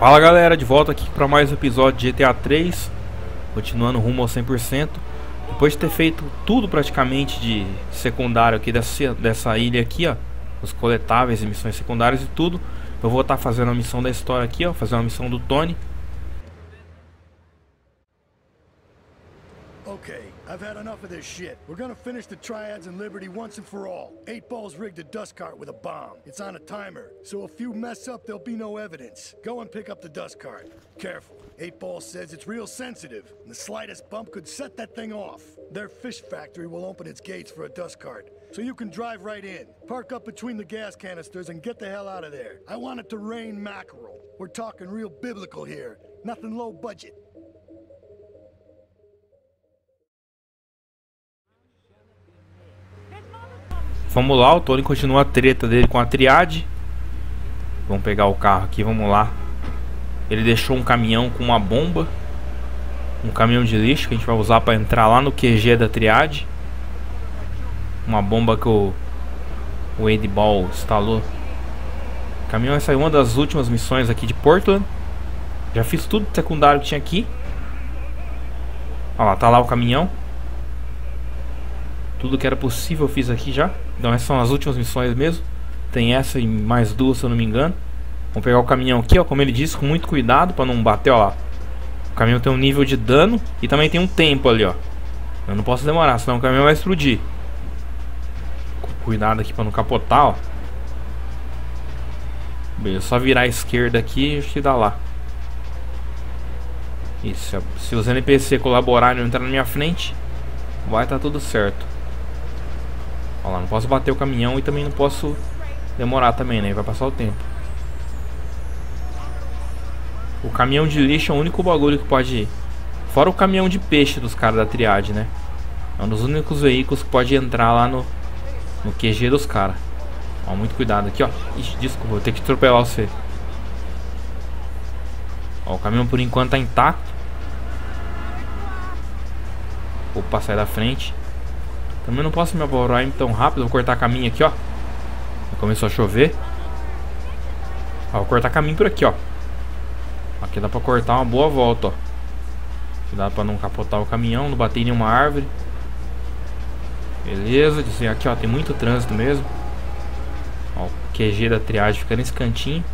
Fala galera, de volta aqui para mais um episódio de GTA 3, continuando rumo ao 100%. Depois de ter feito tudo praticamente de secundário aqui dessa ilha aqui, ó, os coletáveis e missões secundárias e tudo, eu vou estar fazendo a missão da história aqui, ó, fazer uma missão do Tony. Okay, I've had enough of this shit. We're gonna finish the Triads and Liberty once and for all. 8Ball's rigged a dust cart with a bomb. It's on a timer, so if you mess up, there'll be no evidence. Go and pick up the dust cart. Careful. 8Ball says it's real sensitive, and the slightest bump could set that thing off. Their fish factory will open its gates for a dust cart, so you can drive right in. Park up between the gas canisters and get the hell out of there. I want it to rain mackerel. We're talking real biblical here, nothing low budget. Vamos lá, o Tony continua a treta dele com a Triade. Vamos pegar o carro aqui, vamos lá. Ele deixou um caminhão com uma bomba, um caminhão de lixo que a gente vai usar para entrar lá no QG da Triade. Uma bomba que o 8Ball instalou. O caminhão, essa é uma das últimas missões aqui de Portland. Já fiz tudo secundário que tinha aqui. Olha lá, tá lá o caminhão. Tudo que era possível eu fiz aqui já. Então essas são as últimas missões mesmo. Tem essa e mais duas, se eu não me engano. Vamos pegar o caminhão aqui, ó, como ele disse, com muito cuidado para não bater, ó lá. O caminhão tem um nível de dano e também tem um tempo ali, ó. Eu não posso demorar, senão o caminhão vai explodir. Com cuidado aqui para não capotar, ó. Beleza, só virar à esquerda aqui e acho que dá lá. Isso, se os NPC colaborarem e não entrar na minha frente, vai estar tudo certo. Olha lá, não posso bater o caminhão e também não posso demorar também, né? Vai passar o tempo. O caminhão de lixo é o único bagulho que pode ir. Fora o caminhão de peixe dos caras da Triade, né? É um dos únicos veículos que pode entrar lá no QG dos caras. Ó, muito cuidado aqui, ó. Ixi, desculpa, vou ter que atropelar você. Ó, o caminhão por enquanto tá intacto. Opa, sai da frente. Também não posso me apavorar tão rápido. Vou cortar caminho aqui, ó. Começou a chover. Ó, vou cortar caminho por aqui, ó. Aqui dá pra cortar uma boa volta, ó. Cuidado pra não capotar o caminhão, não bater em nenhuma árvore. Beleza, assim, aqui, ó, tem muito trânsito mesmo. Ó, o QG da Triade fica nesse cantinho.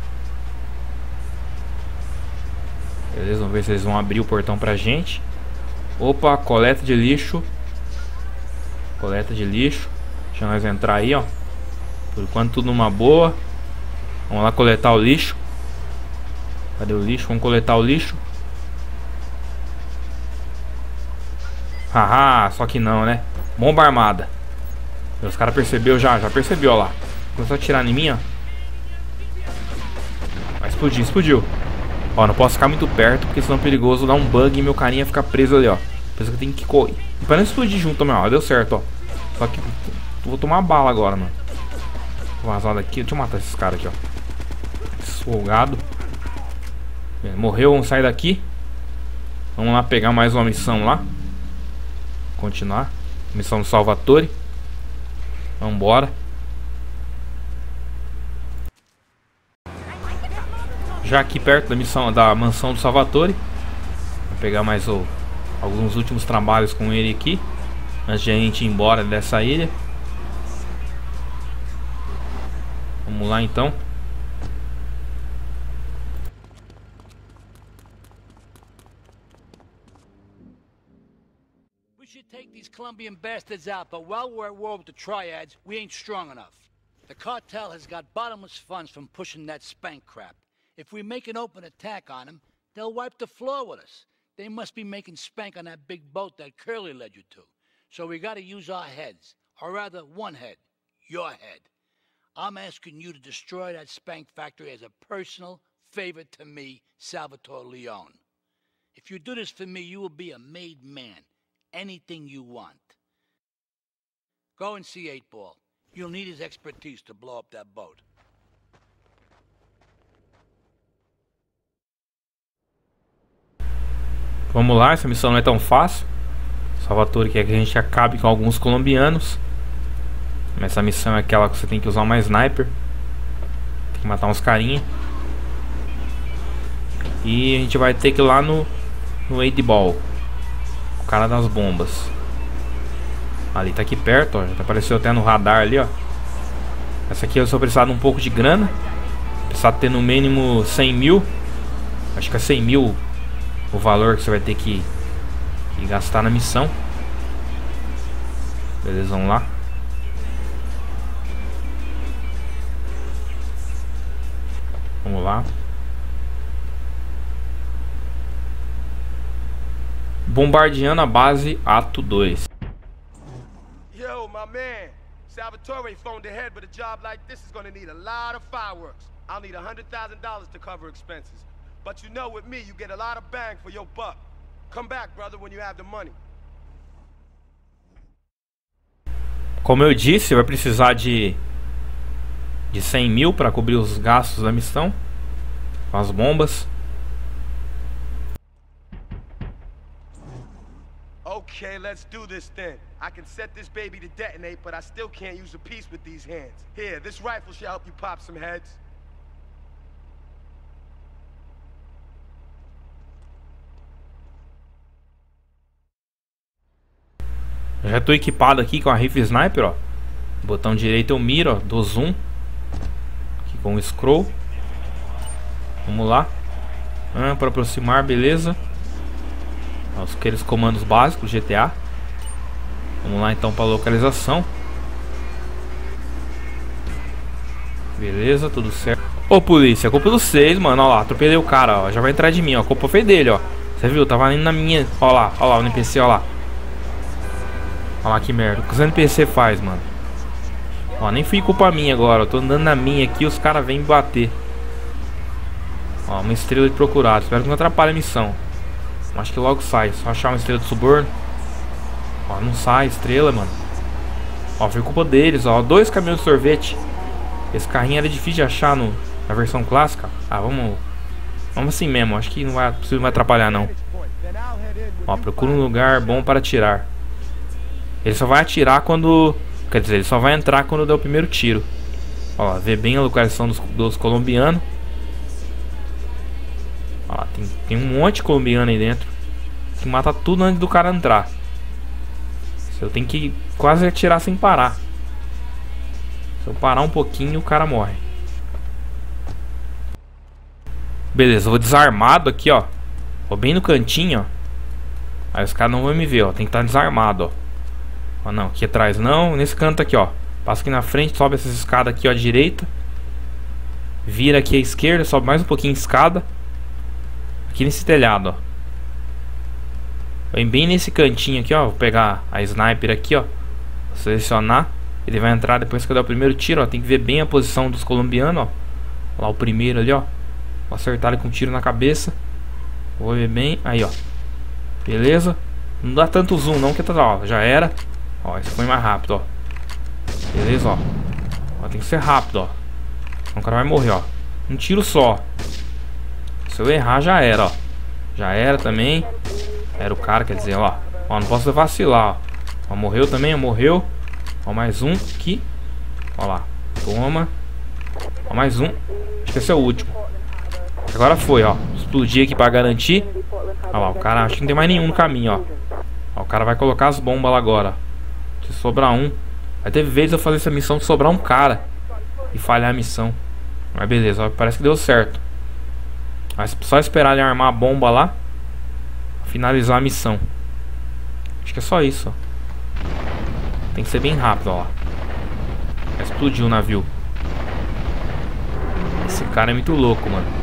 Beleza, vamos ver se eles vão abrir o portão pra gente. Opa, coleta de lixo. Coleta de lixo. Deixa nós entrar aí, ó. Por enquanto tudo numa boa. Vamos lá coletar o lixo. Cadê o lixo? Vamos coletar o lixo. Haha, só que não, né? Bomba armada. Os caras percebeu já percebeu, ó lá. Começou a atirar em mim, ó. Vai explodir, explodiu. Ó, não posso ficar muito perto, porque senão é perigoso dar um bug e meu carinha ficar preso ali, ó. Pensa que eu tenho que correr. Pra não explodir junto também, ó. Deu certo, ó. Só que vou tomar bala agora, mano. Vou vazar daqui. Deixa eu matar esses caras aqui, ó. Folgado. Morreu, vamos sair daqui. Vamos lá pegar mais uma missão lá. Continuar. Missão do Salvatore. Vambora. Já aqui perto da missão da mansão do Salvatore. Vou pegar mais alguns últimos trabalhos com ele aqui, antes de a gente ir embora dessa ilha. Vamos lá então. We should take these Colombian bastards out, but while we're at war with the Triads, we ain't strong enough. The cartel has got bottomless funds from pushing that spank crap. If we make an open attack on them, they'll wipe the floor with us. They must be making spank on that big boat that Curly led you to. So we gotta use our heads. Or rather, one head. Your head. I'm asking you to destroy that spank factory as a personal favor to me, Salvatore Leone. If you do this for me, you will be a made man. Anything you want. Go and see 8Ball. You'll need his expertise to blow up that boat. Vamos lá, essa missão não é tão fácil. Salvatore quer que a gente acabe com alguns colombianos. Essa missão é aquela que você tem que usar uma sniper. Tem que matar uns carinha. E a gente vai ter que ir lá no 8-Ball, o cara das bombas. Ali tá aqui perto, ó. Já apareceu até no radar ali, ó. Essa aqui eu só precisar de um pouco de grana. Precisar ter no mínimo 100 mil. Acho que é 100 mil o valor que você vai ter que gastar na missão. Beleza, vamos lá. Vamos lá. Bombardeando a base, ato 2. Yo, my man. Salvatore phoned ahead, but a job like this is gonna need a lot of fireworks. I'll need $100,000 to cover expenses. But you know, with me, you get a lot of bang for your buck. Come back, brother, when you have the money. Como eu disse, vai precisar de 100 mil para cobrir os gastos da missão com as bombas. Okay, let's do this then. I can set this baby to detonate, but I still can't use a piece with these hands. Here, this rifle should help you pop some heads. Já estou equipado aqui com a rifle sniper, ó. Botão direito eu miro, ó, dou zoom. Aqui com o scroll. Vamos lá. Para aproximar, beleza. Aqueles comandos básicos GTA. Vamos lá então para localização. Beleza, tudo certo. Ô polícia, a culpa é de vocês, mano. Ó lá, atropelei o cara, ó. Já vai entrar de mim, ó. A culpa foi dele, ó. Você viu? Tava indo na minha. Ó lá, o NPC, ó lá. Olha lá que merda. O que os NPC faz, mano? Ó, nem fui culpa minha agora. Eu tô andando na minha aqui, os caras vêm me bater. Ó, uma estrela de procurado. Espero que não atrapalhe a missão. Acho que logo sai. Só achar uma estrela de suborno. Ó, não sai estrela, mano. Ó, foi culpa deles, ó. 2 caminhões de sorvete. Esse carrinho era difícil de achar na versão clássica. Ah, vamos assim mesmo. Acho que não vai atrapalhar, não. Ó, procura um lugar bom para atirar. Ele só vai atirar quando... Quer dizer, ele só vai entrar quando der o primeiro tiro. Ó lá, vê bem a localização dos colombianos. Ó lá, tem um monte de colombiano aí dentro. Tem que matar tudo antes do cara entrar. Eu tenho que quase atirar sem parar. Se eu parar um pouquinho, o cara morre. Beleza, eu vou desarmado aqui, ó. Vou bem no cantinho, ó. Aí os caras não vão me ver, ó. Tem que estar desarmado, ó. Ó, não, aqui atrás não. Nesse canto aqui, ó. Passa aqui na frente, sobe essas escadas aqui, ó, à direita. Vira aqui à esquerda, sobe mais um pouquinho a escada. Aqui nesse telhado, ó. Vem bem nesse cantinho aqui, ó. Vou pegar a sniper aqui, ó. Vou selecionar. Ele vai entrar depois que eu der o primeiro tiro, ó. Tem que ver bem a posição dos colombianos, ó. Lá o primeiro ali, ó. Vou acertar ele com um tiro na cabeça. Vou ver bem. Aí, ó. Beleza. Não dá tanto zoom não, que tá, ó. Já era. Ó, esse foi mais rápido, ó. Beleza, ó. Ó, tem que ser rápido, ó. Senão o cara vai morrer, ó. Um tiro só. Se eu errar, já era, ó. Já era também. Era o cara, quer dizer, ó. Ó, não posso vacilar, ó. Ó, morreu também, ó, morreu. Ó, mais um aqui. Ó lá. Toma. Ó, mais um. Acho que esse é o último. Agora foi, ó. Explodir aqui pra garantir. Ó lá, o cara, acho que não tem mais nenhum no caminho, ó. Ó, o cara vai colocar as bombas lá agora. Se sobrar um. Aí teve vez eu fazer essa missão de sobrar um cara e falhar a missão. Mas beleza, ó, parece que deu certo. Mas só esperar ele armar a bomba lá, finalizar a missão. Acho que é só isso, ó. Tem que ser bem rápido, ó lá. Explodiu o navio. Esse cara é muito louco, mano.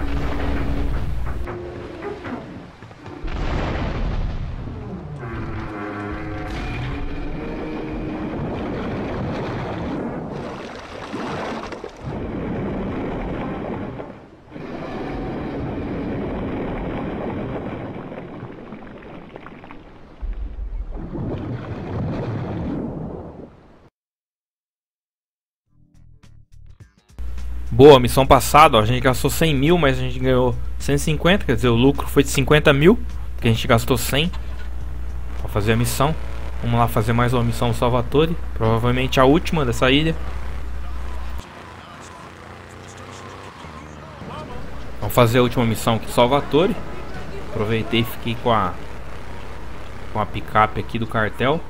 Boa, missão passada, ó, a gente gastou 100 mil, mas a gente ganhou 150, quer dizer, o lucro foi de 50 mil, porque a gente gastou 100 para fazer a missão. Vamos lá fazer mais uma missão no Salvatore, provavelmente a última dessa ilha. Vamos fazer a última missão aqui, Salvatore. Aproveitei e fiquei com a picape aqui do cartel.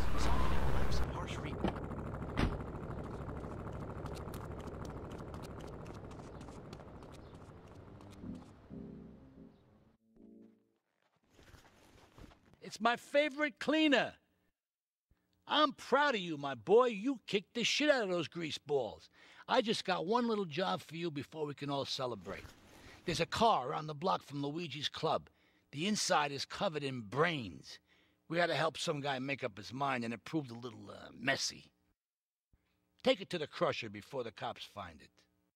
It's my favorite cleaner. I'm proud of you, my boy. You kicked the shit out of those grease balls. I just got one little job for you before we can all celebrate. There's a car around the block from Luigi's club. The inside is covered in brains. We had to help some guy make up his mind, and it proved a little messy. Take it to the crusher before the cops find it.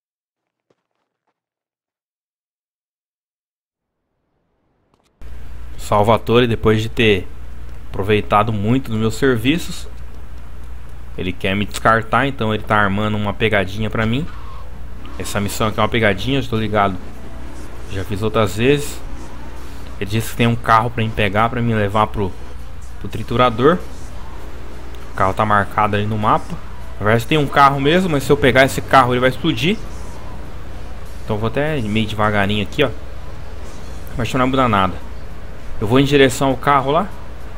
Salvatore, depois de ter aproveitado muito dos meus serviços, ele quer me descartar, então ele tá armando uma pegadinha pra mim. Essa missão aqui é uma pegadinha, eu estou ligado. Já fiz outras vezes. Ele disse que tem um carro pra me pegar, pra me levar pro triturador. O carro tá marcado ali no mapa. Na verdade tem um carro mesmo, mas se eu pegar esse carro ele vai explodir. Então eu vou até meio devagarinho aqui, ó. Mas não vai mudar nada. Eu vou em direção ao carro lá.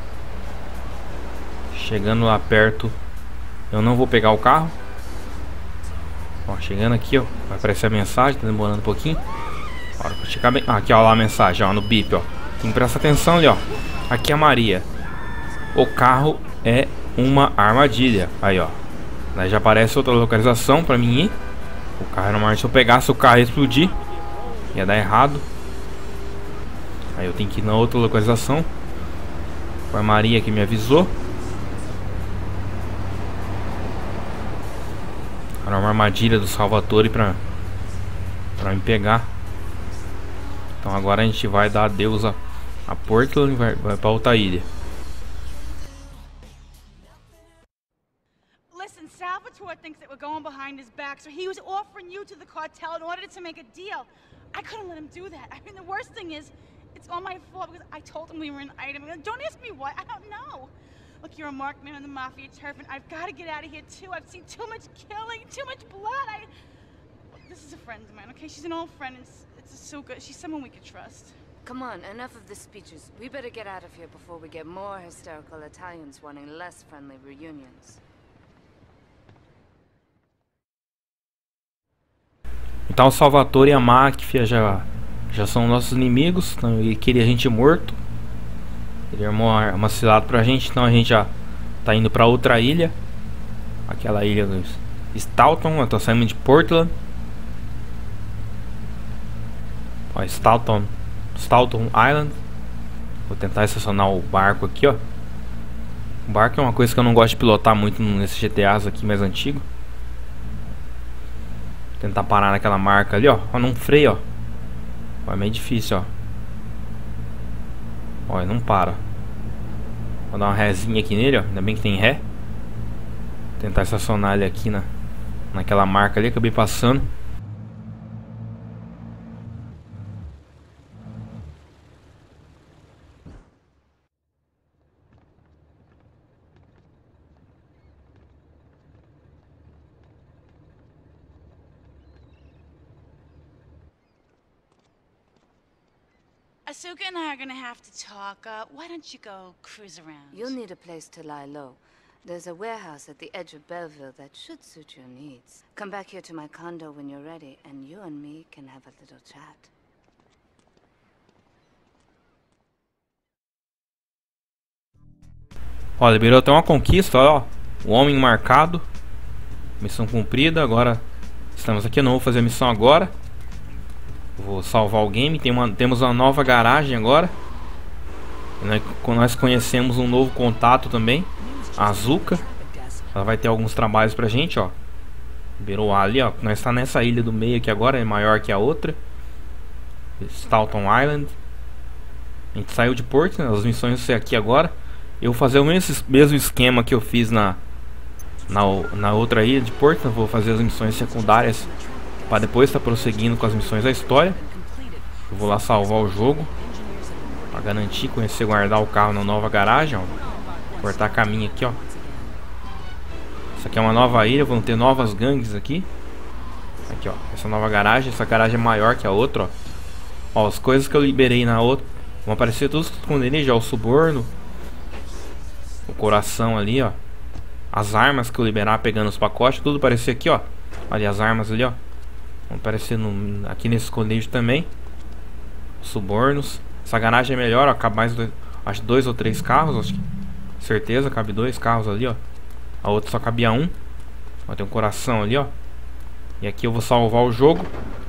Chegando lá perto, eu não vou pegar o carro. Ó, chegando aqui, ó, vai aparecer a mensagem, tá demorando um pouquinho. Bora pra chegar bem. Aqui, ó, lá a mensagem, ó, no bip, ó. Tem que prestar atenção ali, ó. Aqui é a Maria. O carro é uma armadilha. Aí, ó. Daí já aparece outra localização pra mim ir. O carro era uma armadilha. Se eu pegasse o carro e explodir, ia dar errado. Aí eu tenho que ir na outra localização. Foi a Maria que me avisou. Era uma armadilha do Salvatore pra me pegar. Então agora a gente vai dar adeus a Portland e vai pra outra ilha. Listen, Salvatore thinks that we're going behind his back, so he was offering you to the cartel in order to make a deal. I couldn't let him do that. I mean, the worst thing is, it's all my fault because I told him we were an item. Don't ask me why. I don't know. Look, you're a marked man on the Mafia turf, and I've got to get out of here, too. I've seen too much killing, too much blood. This is a friend of mine, okay? She's an old friend, and it's so good. She's someone we could trust. Come on, enough of the speeches. We better get out of here before we get more hysterical Italians wanting less friendly reunions. Então o Salvatore e a máfia já são nossos inimigos. Então ele queria a gente morto. Ele armou uma cilada pra gente. Então a gente já tá indo pra outra ilha. Aquela ilha do Staunton. Eu tô saindo de Portland. Ó, Staunton Island. Vou tentar estacionar o barco aqui, ó. O barco é uma coisa que eu não gosto de pilotar muito nesses GTAs aqui mais antigos. Tentar parar naquela marca ali, ó. Ó, não freio, ó. É meio difícil, ó. Ó, ele não para. Vou dar uma rézinha aqui nele, ó. Ainda bem que tem ré. Tentar estacionar ele aqui naquela marca ali. Acabei passando. Asuka and I are gonna have to talk. Why don't you go cruise around? You'll need a place to lie low. There's a warehouse at the edge of Belleville that should suit your needs. Come back here to my condo when you're ready, and you and me can have a little chat. Ó, liberou até uma conquista, ó. O homem marcado. Missão cumprida. Agora estamos aqui. Eu não vou fazer a missão agora. Vou salvar o game. Temos uma nova garagem agora. Nós conhecemos um novo contato também, a Azuka. Ela vai ter alguns trabalhos pra gente, ó. Liberou ali, ó. Nós está nessa ilha do meio aqui agora. É maior que a outra, Staunton Island. A gente saiu de Portland. As missões vão ser aqui agora. Eu vou fazer o mesmo esquema que eu fiz na outra ilha de Portland. Vou fazer as missões secundárias para depois estar prosseguindo com as missões da história. Eu vou lá salvar o jogo para garantir, conhecer, guardar o carro na nova garagem, ó. Cortar caminho aqui, ó. Isso aqui é uma nova ilha, vão ter novas gangues aqui. Aqui, ó, essa nova garagem. Essa garagem é maior que a outra, ó. Ó, as coisas que eu liberei na outra vão aparecer todos os esconderijos, ó, o suborno, o coração ali, ó. As armas que eu liberar pegando os pacotes, tudo aparecer aqui, ó. Olha as armas ali, ó. Vão aparecer aqui nesse esconderijo também. Subornos. Essa garagem é melhor, ó. Cabe mais acho 2 ou 3 carros, acho que. Certeza, cabe 2 carros ali, ó. A outra só cabia 1. Ó, tem um coração ali, ó. E aqui eu vou salvar o jogo.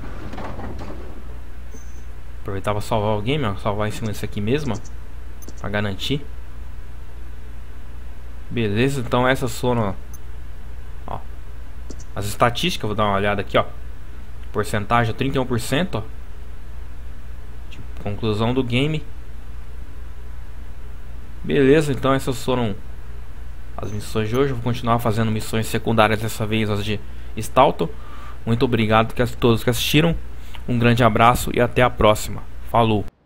Aproveitar pra salvar o game, ó. Salvar em cima desse aqui mesmo, ó. Pra garantir. Beleza, então essas foram, ó, as estatísticas. Vou dar uma olhada aqui, ó. Porcentagem 31%, ó. Tipo, conclusão do game. Beleza, então essas foram as missões de hoje. Eu vou continuar fazendo missões secundárias, dessa vez as de Stalton. Muito obrigado a todos que assistiram. Um grande abraço e até a próxima. Falou!